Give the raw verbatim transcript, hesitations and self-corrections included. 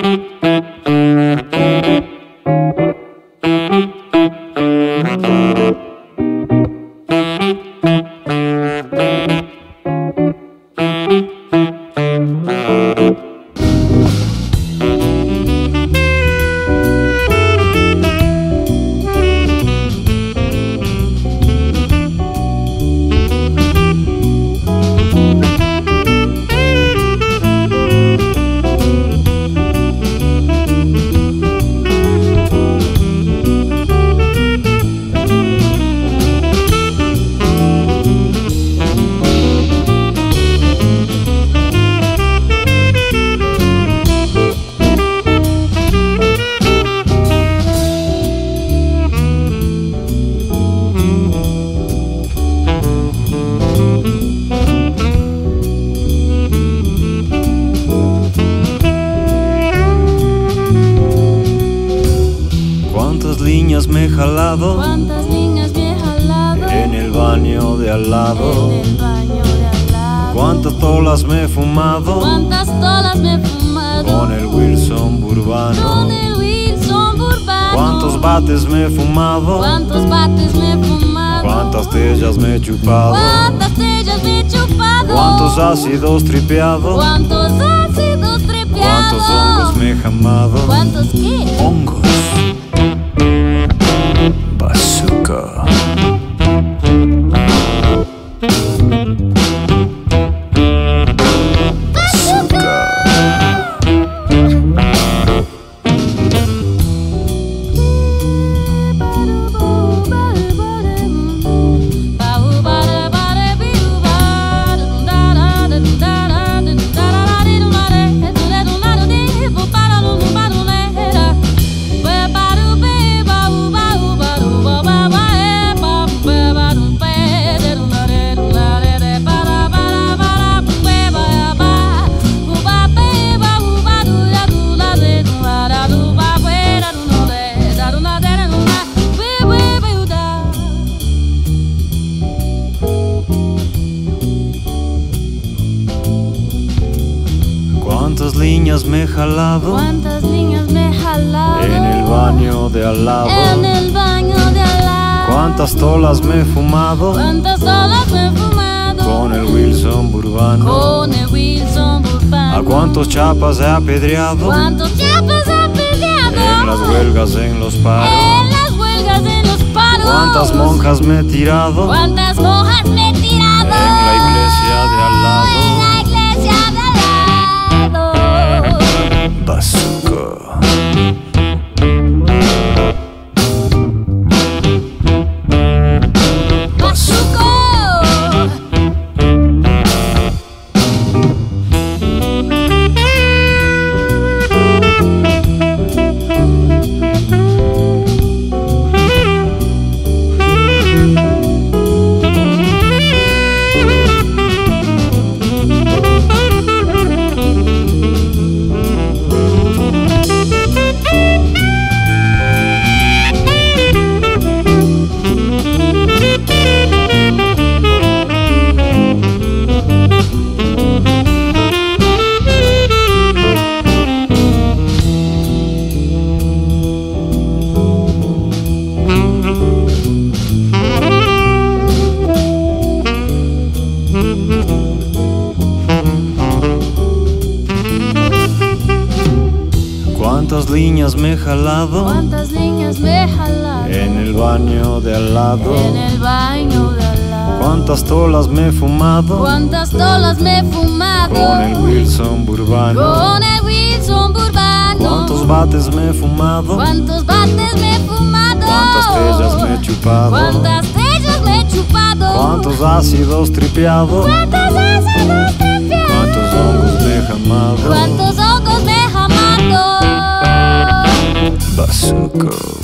Me he jalado, cuántas líneas me he jalado en el baño de al lado, en el baño de al lado. Cuántas tolas me he fumado, Cuántas tolas me he fumado con el Wilson Burbano, con el Wilson Burbano. Cuántos bates me he fumado, Cuántos bates me he fumado, cuántas tellas me he chupado, cuántas tellas me he chupado, cuántos ácidos tripeado, cuántos ácidos tripeados, cuántos hongos me he jamado. ¿Cuántos qué? Hongos. Bazooka. Cuántas líneas me he jalado, cuántas líneas me he jalado en el baño de al lado, en el baño de al lado. Cuántas tolas me he fumado, Cuántas tolas me he fumado con el Wilson Burbano, con el Wilson Burbano. A cuántos chapas he apedreado, Cuántos chapas he apedreado en las huelgas, en los paros, en las huelgas, en los paros. Cuántas monjas me he tirado, Cuántas monjas me he tirado en la iglesia de al lado. en la iglesia de al lado. Bazooka. Bazooka. Cuántas líneas me he jalado, Cuántas líneas me he jalado en el baño de al lado, en el baño de al lado. Cuántas tolas me he fumado, Cuántas tolas me he fumado con el Wilson Burbano, con el Wilson Burbano. Cuántos bates me he fumado, Cuántos bates me he fumado, cuántas tellas me he chupado, cuántas tellas me he chupado, cuántos ácidos tripeado, cuántos ácidos tripeados, cuántos hongos me he jamado. cuántos hongos me he jamado. Bazooka.